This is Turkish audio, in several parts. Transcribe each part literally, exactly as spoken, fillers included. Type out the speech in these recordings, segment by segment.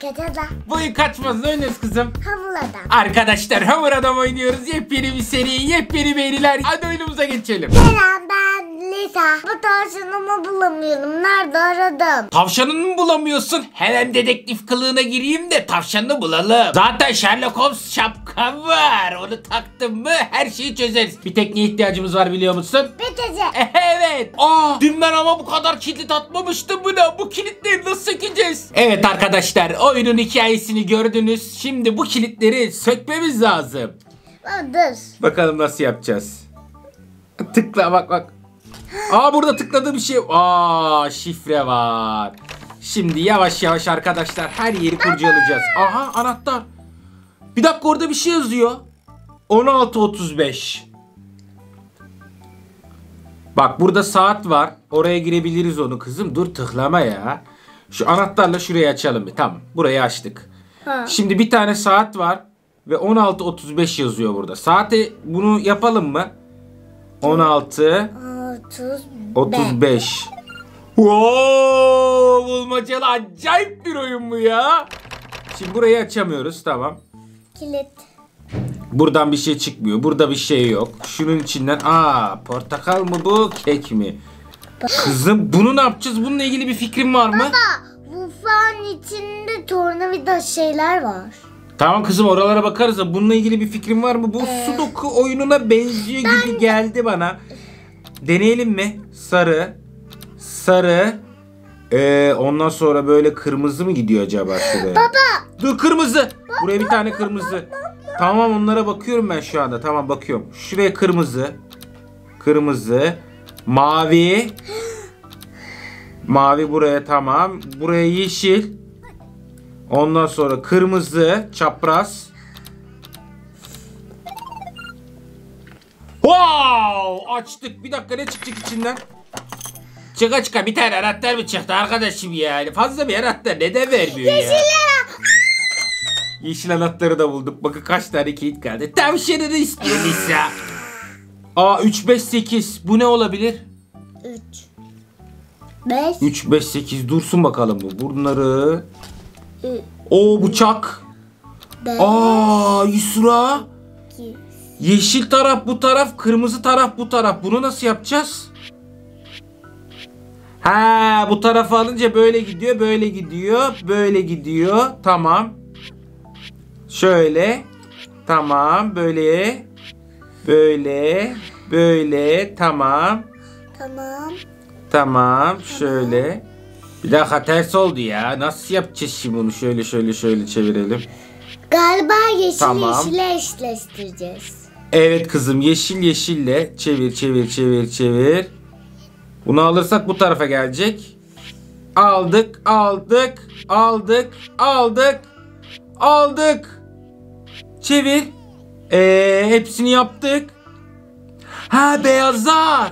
Kaçada. Boyu kaçmaz, ne oynuyoruz kızım? Hamur adam. Arkadaşlar hamur adam oynuyoruz. Yepyeni bir seri, yepyeni veriler. Hadi oyunumuza geçelim. Selam, ben Lisa. Bu tavşanımı bulamıyorum. Nerede aradım? Tavşanını mı bulamıyorsun? Hemen dedektif kılığına gireyim de tavşanını bulalım. Zaten Sherlock Holmes şapkam var. Onu taktım mı her şeyi çözeriz. Bir tekniğe ihtiyacımız var, biliyor musun? Bitecek. Evet. Aa, dün ben ama bu kadar kilit atmamıştım buna. Bu kilitleri nasıl sökeceğiz? Evet arkadaşlar, oyunun hikayesini gördünüz. Şimdi bu kilitleri sökmemiz lazım. Dur. Bakalım nasıl yapacağız. Tıkla, bak bak. Aa, burada tıkladığı bir şey. Aa, şifre var. Şimdi yavaş yavaş arkadaşlar her yeri kurcalayacağız. Aha, anahtar. Bir dakika, orada bir şey yazıyor. on altı otuz beş. Bak, burada saat var. Oraya girebiliriz onu kızım. Dur, tıklama ya. Şu anahtarla şurayı açalım bir. Tamam, burayı açtık. Ha. Şimdi bir tane saat var. Ve on altı otuz beş yazıyor burada. Saate bunu yapalım mı? on altı otuz beş. Wow, bulmacalı acayip bir oyun bu ya. Şimdi burayı açamıyoruz, tamam. Kilit. Buradan bir şey çıkmıyor. Burada bir şey yok. Şunun içinden, aa, portakal mı bu, kek mi? Kızım, bunu ne yapacağız? Bununla ilgili bir fikrin var mı? Baba, bu fan içinde tornavida şeyler var. Tamam kızım, oralara bakarız da bununla ilgili bir fikrin var mı? Bu Ee, Sudoku oyununa benziyor ben... gibi geldi bana. Deneyelim mi? Sarı. Sarı. Ee, ondan sonra böyle kırmızı mı gidiyor acaba şuraya? Baba. Dur, kırmızı. Buraya bir tane kırmızı. Tamam, onlara bakıyorum ben şu anda. Tamam, bakıyorum. Şuraya kırmızı. Kırmızı. Mavi. Mavi buraya, tamam. Buraya yeşil. Ondan sonra kırmızı. Çapraz. Wow! Açtık. Bir dakika, ne çıkacak içinden? Çıka çıka bir tane anahtar mı çıktı arkadaşım yani? Fazla bir anahtar neden vermiyor ya? Yeşiller. Yeşil anahtarı da bulduk. Bakın kaç tane kilit kaldı. Tavşanını istiyor Lisa. Aa, üç beş sekiz. Bu ne olabilir? üç beş üç beş sekiz dursun bakalım bu. Bunları. O bıçak. Aa, Yusra. Yeşil taraf bu taraf, kırmızı taraf bu taraf. Bunu nasıl yapacağız? Ha, bu tarafı alınca böyle gidiyor, böyle gidiyor, böyle gidiyor. Tamam. Şöyle. Tamam, böyle. Böyle. Böyle. Tamam. Tamam. Tamam, şöyle. Bir dakika, ters oldu ya. Nasıl yapacağız şimdi bunu? Şöyle şöyle şöyle çevirelim. Galiba yeşil Tamam. yeşile eşleştireceğiz. Evet kızım, yeşil yeşille çevir çevir çevir çevir. Bunu alırsak bu tarafa gelecek. Aldık, aldık, aldık, aldık, aldık. Çevir. Ee, hepsini yaptık. Ha, beyazlar.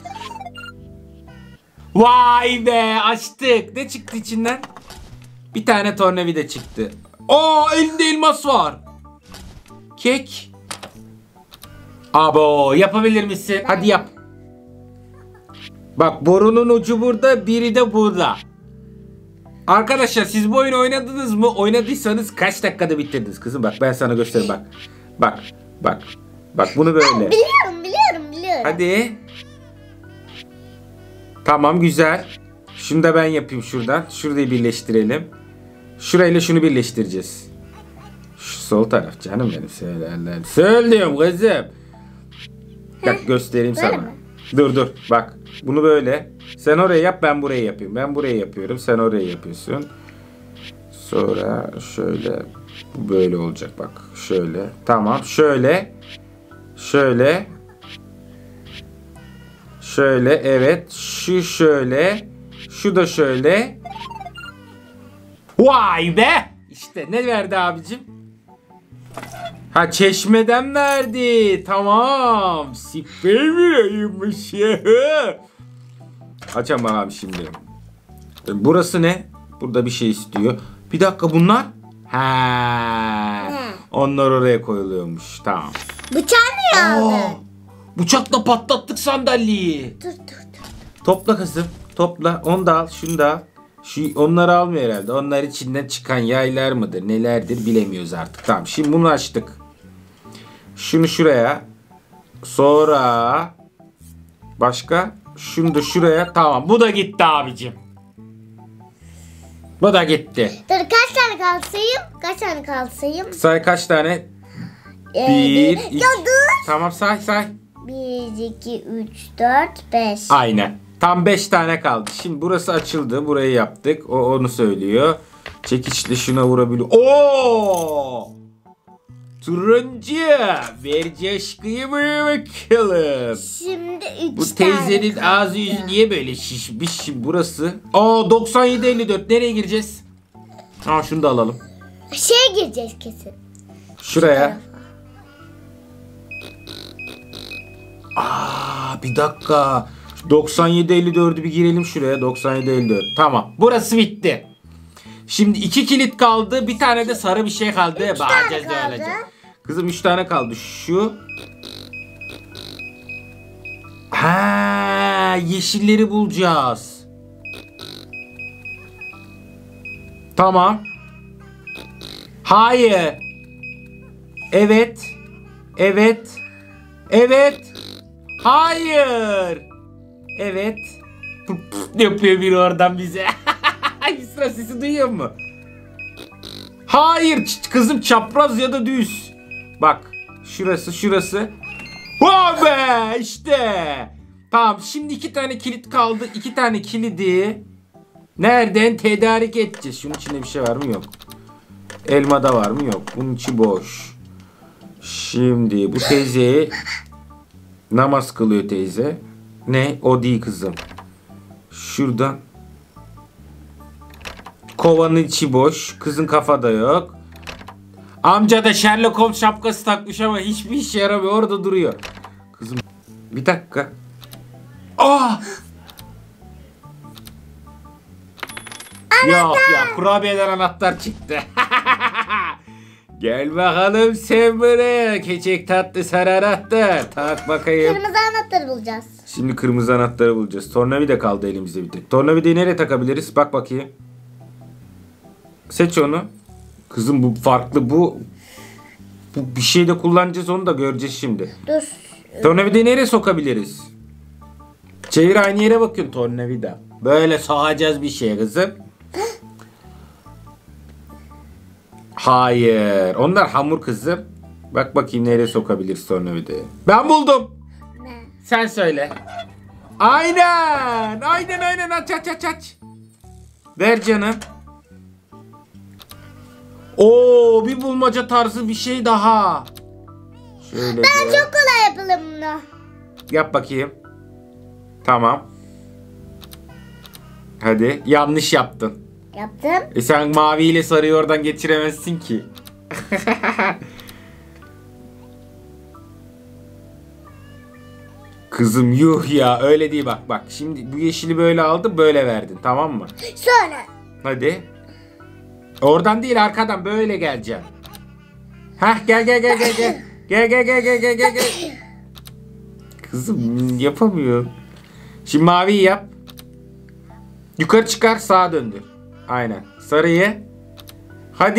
Vay be, açtık. Ne çıktı içinden? Bir tane tornavida çıktı. Aa, elinde elmas var. Kek. Abo, yapabilir misin? Hadi yap. Bak, borunun ucu burada, biri de burada. Arkadaşlar, siz bu oyunu oynadınız mı? Oynadıysanız kaç dakikada bitirdiniz kızım? Bak, ben sana göstereyim, bak. Bak, bak. Bak, bunu böyle. Biliyorum, biliyorum, biliyorum. Hadi. Tamam, güzel. Şunu da ben yapayım şuradan. Şurayı birleştirelim. Şurayla şunu birleştireceğiz. Şu sol taraf canım benim, söylerler. Söylüyorum kızım. Bak, göstereyim Böyle sana. mi? Dur dur, bak. Bunu böyle. Sen oraya yap, ben buraya yapayım. Ben buraya yapıyorum, sen oraya yapıyorsun. Sonra şöyle. Bu böyle olacak bak. Şöyle. Tamam, şöyle. Şöyle. Şöyle, evet. Şu şöyle. Şu da şöyle. Vay be! İşte ne verdi abicim? Ha, çeşmeden verdi. Tamam. Süper bir oyunmuş ya. Açalım abi şimdi. Burası ne? Burada bir şey istiyor. Bir dakika, bunlar? Ha. Onlar oraya koyuluyormuş. Tamam. Bıçağı niye aldın? Bıçakla patlattık sandalyeyi. Dur dur dur. Topla kızım. Topla. Onu da al. Şunu da al. Şu onları almıyor herhalde. Onlar içinden çıkan yaylar mıdır nelerdir bilemiyoruz artık. Tamam şimdi bunu açtık. Şunu şuraya. Sonra başka? Şunu da şuraya. Tamam bu da gitti abicim. Bu da gitti. Dur kaç tane kaldı sayayım? Kaç tane kaldı sayayım? Say kaç tane? Ee, Bir, bir- iki. Ya dur. Tamam say say. Bir, iki, üç, dört, beş. Aynen. Tam beş tane kaldı. Şimdi burası açıldı. Burayı yaptık. O onu söylüyor. Çekiçle şuna vurabiliyor. Oo! Turuncu. Ver coşkuyu bakalım. Şimdi üç Bu tane teyzenin kaldı. ağzı yüzü niye böyle şişmiş şimdi burası? Aa doksan yedi elli dört. Nereye gireceğiz? Aa şunu da alalım. Şeye gireceğiz kesin. Şuraya. Aa bir dakika. doksan yedi elli dördü bir girelim şuraya. doksan yedi elli dört. Tamam. Burası bitti. Şimdi iki kilit kaldı. Bir tane de sarı bir şey kaldı. Üç Bağıracağız tane da kaldı. olacak. Kızım üç tane kaldı. Şu. Ha, yeşilleri bulacağız. Tamam. Hayır. Evet. Evet. Evet. Hayır. Evet. Pıf pıf yapıyor biri oradan bize. Sıra sesi duyuyor mu? Hayır ç- kızım çapraz ya da düz. Bak şurası şurası. Oh be işte. Tamam şimdi iki tane kilit kaldı. İki tane kilidi nereden tedarik edeceğiz? Şunun içinde bir şey var mı? Yok. Elmada var mı? Yok. Bunun içi boş. Şimdi bu teyze namaz kılıyor teyze. Ne? O değil kızım. Şuradan. Kovanın içi boş. Kızın kafada yok. Amca da Sherlock Holmes şapkası takmış ama hiçbir işe yaramıyor. Orada duruyor. Kızım bir dakika. Ah! Yok ya kurabiyeden anahtar çıktı. Gel bakalım sen buraya. Keçek tatlı sarı anahtar. Tak bakayım. Kırmızı anahtarı bulacağız. Şimdi kırmızı anahtarı bulacağız. Tornavida kaldı elimizde bir tek. Tornavidayı nereye takabiliriz? Bak bakayım. Seç onu. Kızım bu farklı bu. Bu bir şeyde kullanacağız onu da göreceğiz şimdi. Dur. Tornavidayı nereye sokabiliriz? Çevir aynı yere bakın tornavida. Böyle sokacağız bir şeye kızım. Hayır. Onlar hamur kızım. Bak bakayım nereye sokabiliriz tornavidayı. Ben buldum. Ne? Sen söyle. Aynen. Aynen aynen aç aç aç aç. Ver canım. Oo bir bulmaca tarzı bir şey daha. Şöyle Ben de. çok kolay yapalım bunu. Yap bakayım. Tamam. Hadi yanlış yaptın. Yaptım. E sen mavi ile sarıyı oradan geçiremezsin ki. Kızım yuh ya öyle değil bak bak. Şimdi bu yeşili böyle aldı böyle verdin tamam mı? Sonra. Hadi. Oradan değil arkadan böyle geleceksin. Hah gel gel gel gel gel. Gel gel gel gel gel gel gel. Kızım yapamıyorum. Şimdi maviyi yap. Yukarı çıkar sağa döndür. Aynen. Sarıyı. Hadi.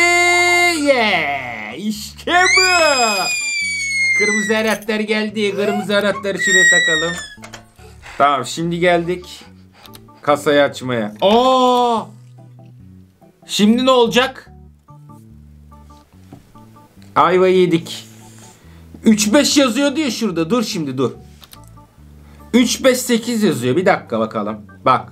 Yeah. İşte bu. Kırmızı anahtar geldi. Kırmızı anahtarı şuraya takalım. Tamam şimdi geldik. Kasayı açmaya. Aa! Şimdi ne olacak? Ayvayı yedik. üç beş yazıyor diyor şurada. Dur şimdi dur. üç beş sekiz yazıyor. Bir dakika bakalım. Bak.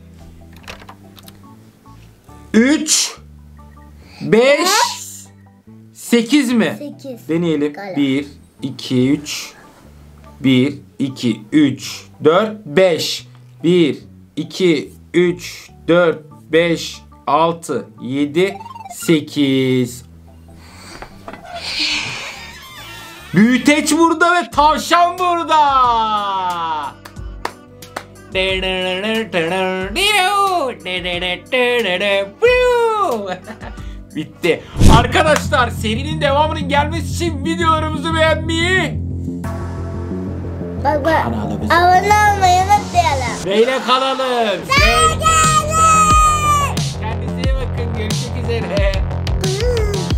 üç beş sekiz mi? sekiz. Deneyelim. Galiba. bir iki üç bir iki üç dört beş bir iki üç dört beş altı yedi sekiz. Büyüteç burada ve tavşan burada. Bitti. Arkadaşlar serinin devamının gelmesi için videolarımızı beğenmeyi, Bak bak. kanalımıza Abone olmayı unutmayalım. neyle kalalım. Gel gel. Görüşmek üzere.